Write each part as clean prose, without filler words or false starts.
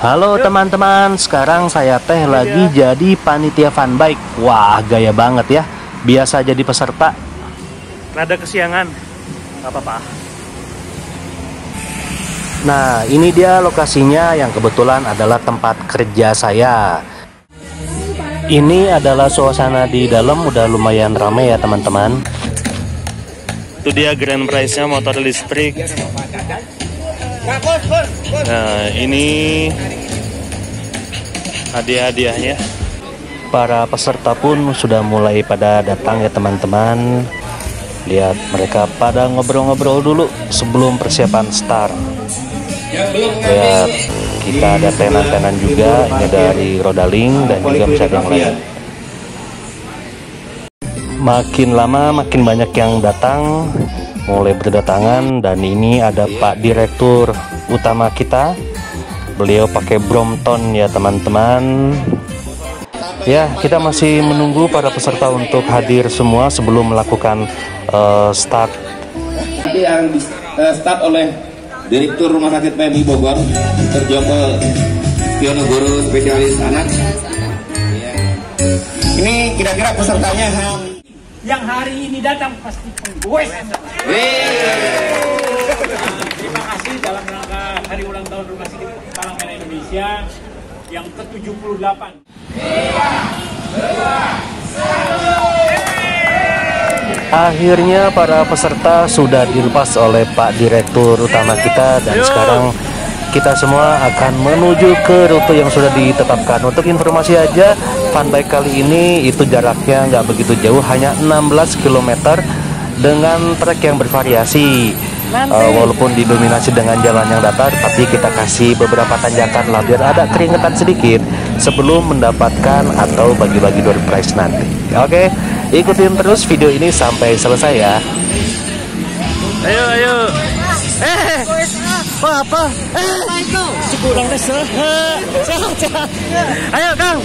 Halo teman-teman, sekarang saya teh lagi jadi panitia fun bike. Wah, gaya banget ya. Biasa jadi peserta. Rada kesiangan, gak apa-apa. Nah, ini dia lokasinya yang kebetulan adalah tempat kerja saya. Ini adalah suasana di dalam, udah lumayan ramai ya teman-teman. Itu dia grand prize-nya motor listrik. Nah, ini hadiah-hadiahnya. Para peserta pun sudah mulai pada datang ya teman-teman. Lihat mereka pada ngobrol-ngobrol dulu sebelum persiapan start. Lihat, kita ada tenan-tenan juga, ini dari Rodaling dan juga bisa yang lain. Makin lama makin banyak yang datang, mulai berdatangan, dan ini ada Pak Direktur utama kita. Beliau pakai Brompton ya teman-teman. Ya, kita masih menunggu para peserta untuk hadir semua sebelum melakukan start. Yang start oleh Direktur Rumah Sakit PMI Bogor, Dr. Joko Pionogoro, spesialis anak. Ini kira-kira pesertanya yang hari ini datang pasti penggoes. Terima kasih dalam rangka hari ulang tahun Rumah Sakit Palang Merah Indonesia yang ke-78. Akhirnya para peserta sudah dilepas oleh Pak Direktur utama kita, dan sekarang kita semua akan menuju ke rute yang sudah ditetapkan. Untuk informasi aja, fun bike kali ini itu jaraknya nggak begitu jauh, hanya 16 km dengan trek yang bervariasi. Walaupun didominasi dengan jalan yang datar, tapi kita kasih beberapa tanjakan lah biar ada keringetan sedikit sebelum mendapatkan atau bagi-bagi door prize nanti. Oke, ikutin terus video ini sampai selesai ya. Ayo. Apa? Kurang desa. Ayo, Kang.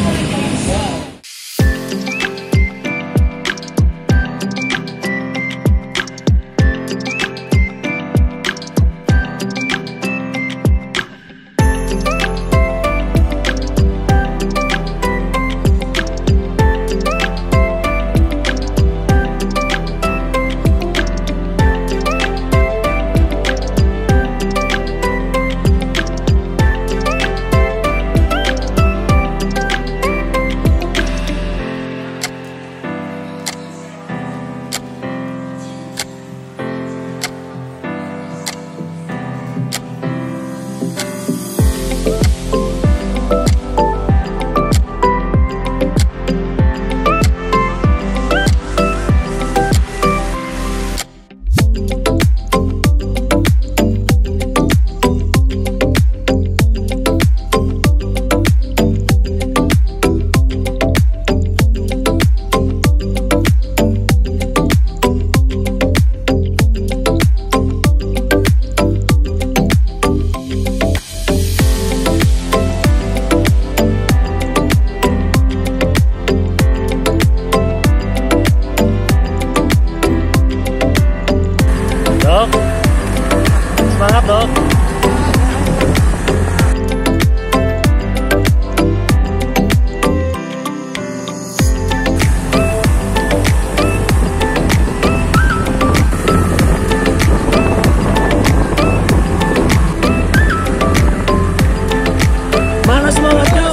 Semangat, Dok. Mana semangatnya?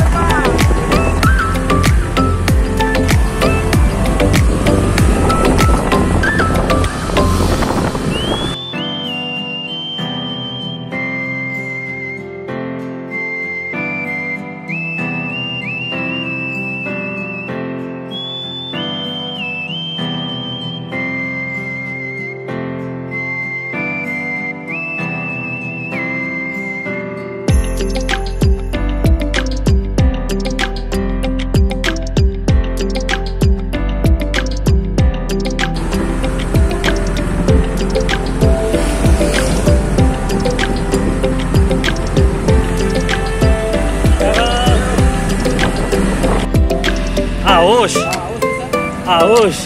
Aus. Aus.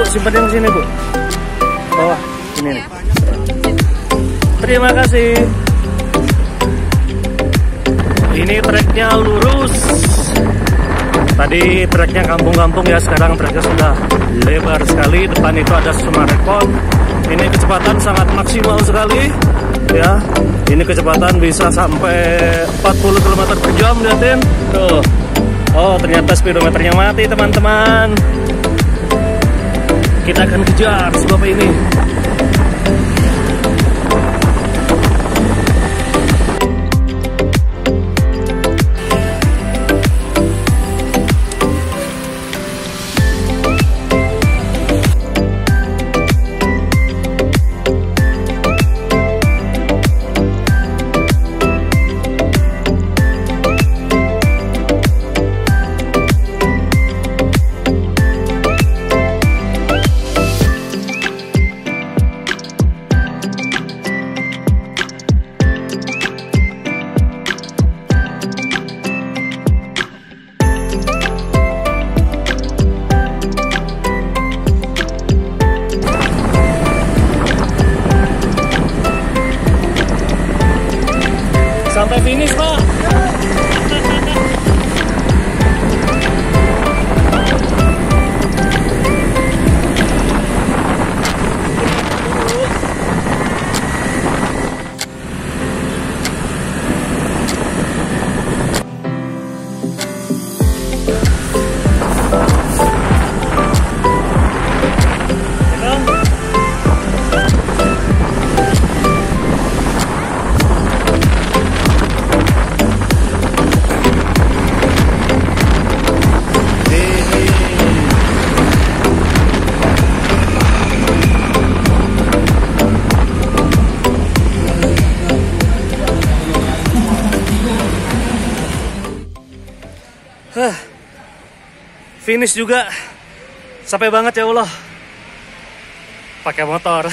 simpan yang sini, Bu. Bawah, ini nih. Terima kasih. Ini treknya lurus. Tadi treknya kampung-kampung ya, sekarang treknya sudah lebar sekali. Depan itu ada Sumarekon. Ini kecepatan sangat maksimal sekali ya. Ini kecepatan bisa sampai 40 km per jam, lihatin tuh. Oh, ternyata speedometernya mati, teman-teman. Kita akan kejar si bapak ini. Sampai finish, Pak. Finish juga. Sampai banget ya Allah. Pakai motor.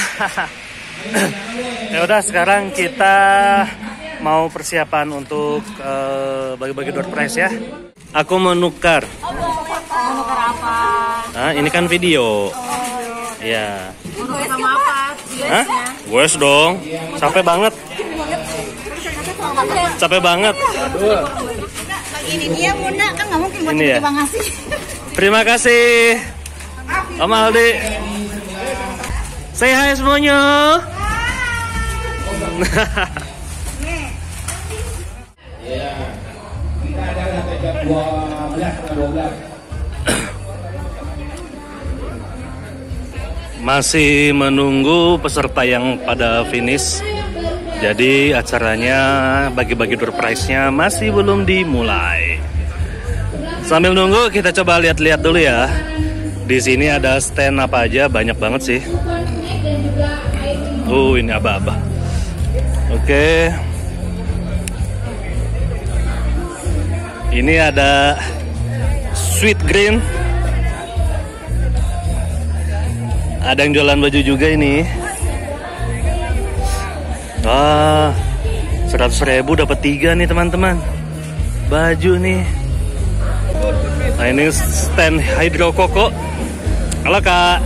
Ya udah, sekarang kita mau persiapan untuk bagi-bagi door prize ya. Aku menukar. Menukar apa? Nah, ini kan video. Ya. Menukar sama apa? Hah? Goes dong. Capek banget. Capek banget. Ini dia Bunda, kan nggak mungkin buat Ini ya? terima kasih. Terima kasih Om Aldi. Say hi semuanya. Masih menunggu peserta yang pada finish. Jadi acaranya bagi-bagi door prize-nya masih belum dimulai. Sambil nunggu kita coba lihat-lihat dulu ya. Di sini ada stand apa aja, banyak banget sih. Ini aba-aba. Oke. Ini ada Sweet Green. Ada yang jualan baju juga ini. Wah, 100.000 dapat 3 nih teman-teman. Baju nih. Nah, ini stand Hydro Koko. Halo Kak.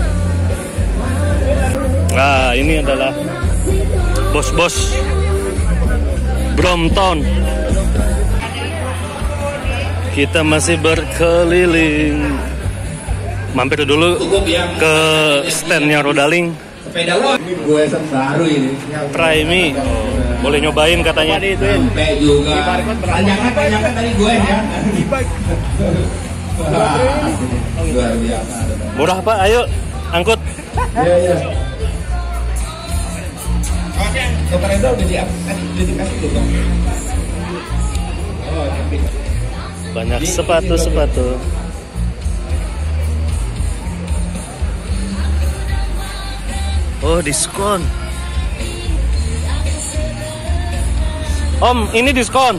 Nah, ini adalah bos-bos Brompton. Kita masih berkeliling. Mampir dulu ke standnya Rodaling. Sepeda ini gue baru ini. Prime. Boleh nyobain katanya. Sampai juga. Tanyakan tadi gue ya. Luar biasa. Murah Pak, ayo angkut. Iya. Oke, Dokter Enda udah dikasih belum? Oh, tapi Banyak sepatu-sepatu. Oh, diskon. Om, ini diskon.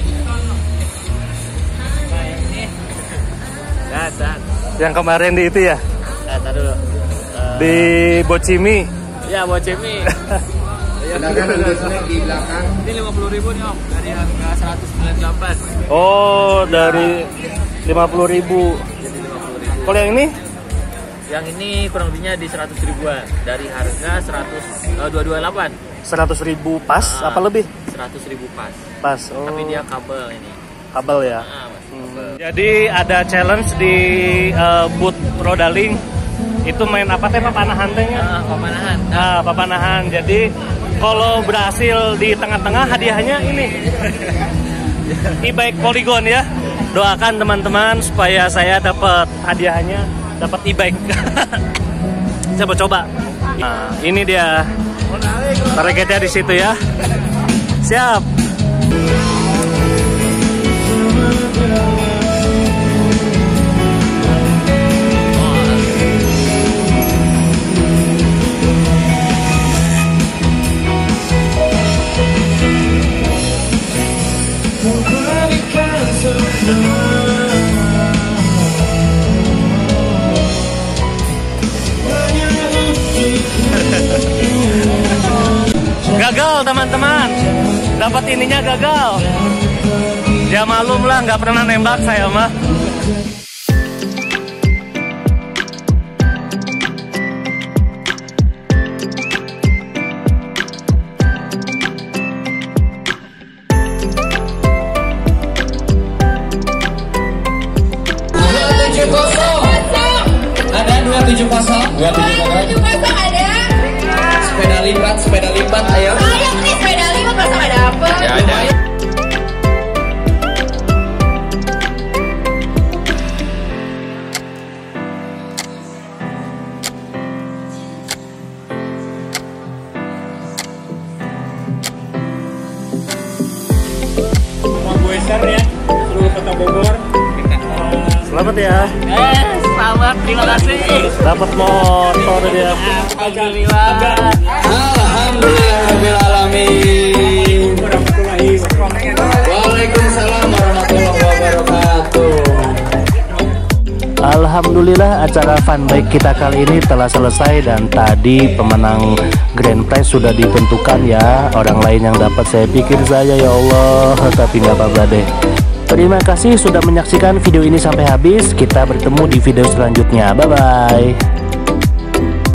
Yang kemarin di itu ya? Dulu. Di Bocimi. Ya, buat Cemi. sedangkan untuk snack di belakang Ini 50.000 nih Om, dari harga 198. Oh, dari 50.000. Kalau yang ini? Yang ini kurang lebihnya di 100 ribuan dari harga 228. 100.000 pas apa lebih? 100.000 pas. Pas. Oh. Tapi dia kabel ini. Kabel ya. Kabel. Jadi ada challenge di booth Rodaling. Itu main apa teh papanahan tehnya? Papanahan. Nah, papanahan. Jadi kalau berhasil di tengah-tengah hadiahnya ini e-bike Polygon ya. Doakan teman-teman supaya saya dapat hadiahnya, dapat e-bike. Coba-coba. Nah, ini dia. Targetnya di situ ya. Siap. Gagal teman-teman, dapat ininya gagal. Ya malum lah, nggak pernah nembak saya mah. Ada 270 ada. Sepeda lipat ayo. Ayo nih sepeda lipat masa nggak dapet. Ya ada. Mau gue share ya seluruh kota Bogor. Selamat ya. Selamat, terima kasih. Dapat motor dia. Alhamdulillah. Alhamdulillahirabbil alamin. Waalaikumsalam warahmatullahi wabarakatuh. Alhamdulillah acara fun bike kita kali ini telah selesai dan tadi pemenang grand prize sudah ditentukan ya. Orang lain yang dapat saya pikir saya ya Allah, tapi nggak apa-apa deh. Terima kasih sudah menyaksikan video ini sampai habis. Kita bertemu di video selanjutnya. Bye bye.